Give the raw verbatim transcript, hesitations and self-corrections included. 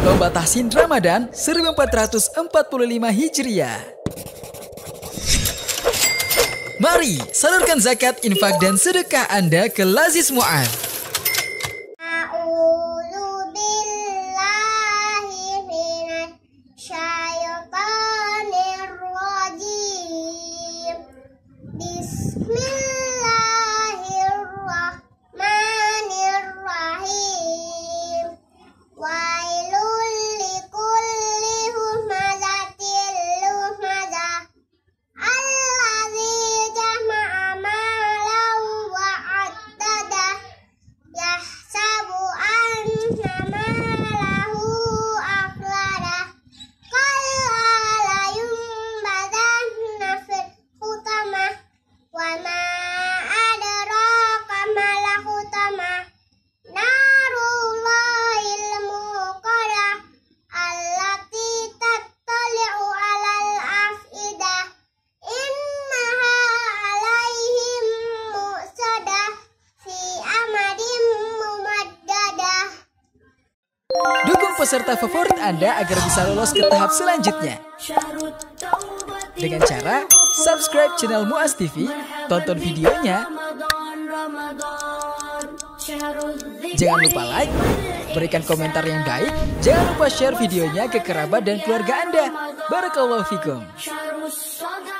Lomba Tahsin Ramadan seribu empat ratus empat puluh lima Hijriah. Mari salurkan zakat, infak, dan sedekah Anda ke Lazis Mu'ad. Dukung peserta favorit Anda agar bisa lolos ke tahap selanjutnya dengan cara subscribe channel Muaz T V, tonton videonya, jangan lupa like, berikan komentar yang baik, jangan lupa share videonya ke kerabat dan keluarga Anda. Barakallahu fikum.